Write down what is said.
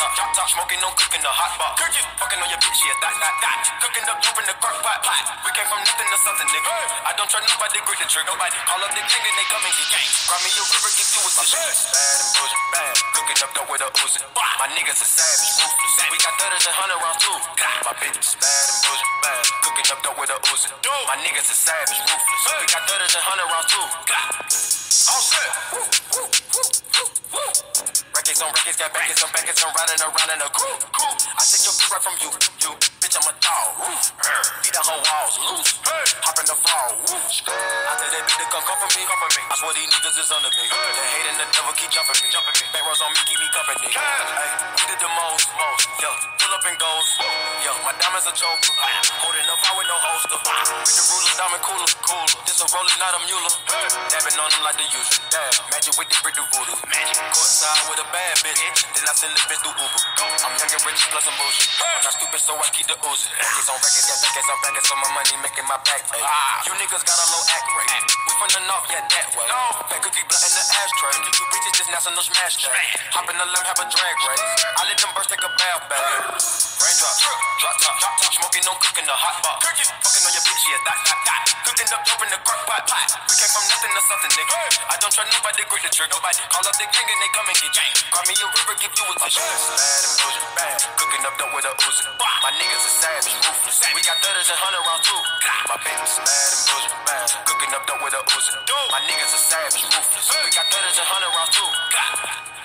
top, smoking, no cooking the hot pot. Fucking on your bitch, yeah, that. Cooking up dope in the crock pot. We came from nothing to something, nigga. I don't try nobody, grip the trigger. Nobody call up the gang and they come and get gang. Grab me a river, give you a tissue. Bad and bullshit, bad. Cooking up dope with a Uzi. My niggas are savage, ruthless. We got 30s and 100 rounds too. My bitch is bad and bullshit, bad. Cooking up dope with a Uzi. My niggas are savage, ruthless. We got 30s and 100 rounds too. All set. Records on records, got backers on backers, I'm riding around in a coupe. I take your bitch right from you. Bitch, I'm a dog. Beat the whole walls loose. Hop in the fall. After that bitch, they come for me. I swear these niggas is under me. They hating the devil keep jumping me. Back rows on me, keep me company. Hey, we did the most. Yo, pull up and goes. Yo, my diamonds a choker. Holding up out with no holster. With the ruler, diamond cooler. This a roller, not a mule. Dabbing on them like the usual. Magic with the brick do voodoo. Courtside with a bad bitch. Then I send the bitch through Uber. I'm young and rich plus some bullshit. I'm not stupid, so I keep the oozing. Records on records, got backers on backers, so my money making my back pay. You niggas got a low act rate. We from the north, yeah, that way. That cookie blunt in the ashtray. You bitches just national smash day. Hop in the limb, have a drag race. I let them birds take a bath bag. Raindrop, drop top, smoking, no cooking the hot pot. Fucking on your bitch, yeah, that. Cooking up dope in the crock pot. We came from nothing to something, nigga. I don't try nobody, grip the trigger. Nobody call up the gang and they come and get gang. Call me a river, give you a tissue. Bad and bullshit, bad. Cooking up dope with a Uzi. My niggas are savage, ruthless. We got 30s and 100 rounds too. My bitch is bad and bullshit, bad. Cooking up dope with a Uzi. My niggas are savage, ruthless. We got 30s and 100 rounds too.